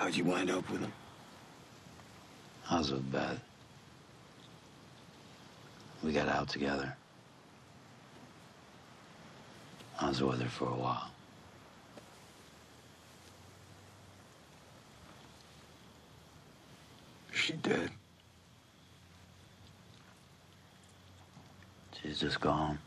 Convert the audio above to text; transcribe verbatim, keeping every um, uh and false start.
How'd you wind up with him? I was with Beth. We got out together. I was with her for a while. Is she dead? She's just gone.